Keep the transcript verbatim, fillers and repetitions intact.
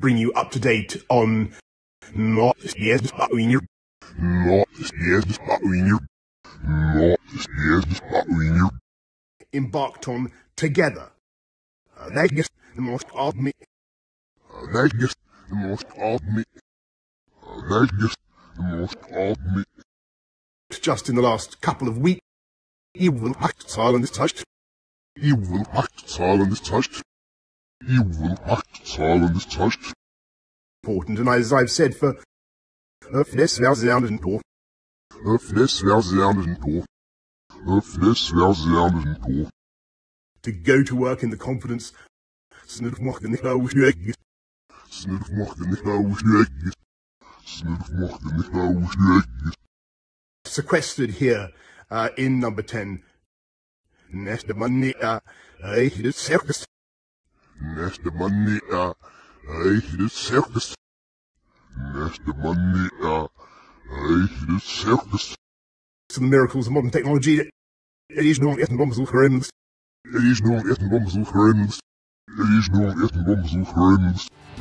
bring you up to date on not yes your not yes your not yes your embarked on together. Uh, that is the most of me. That is the most of me. That is the most of me. Just in the last couple of weeks, you will act silent is touched. You will act silent is touched. You will act silent is touched. Important, and as I've said for uh, this thousand door. Uh, this thousand door. Uh, this thousand door. To go to work in the confidence. Snurf mocht niet houden. Snurf mocht niet houden. Snurf mocht niet houden. Sequestered here uh, in number ten. Neste money, uh, I hit a circus. Neste money, uh, I hit a circus. Neste money, uh, I hit a circus. Some miracles of modern technology. It is nog echt een bombezoek vreemd. Het is nog echt een bombezoek vreemd. Het is nog echt een bombezoek vreemd.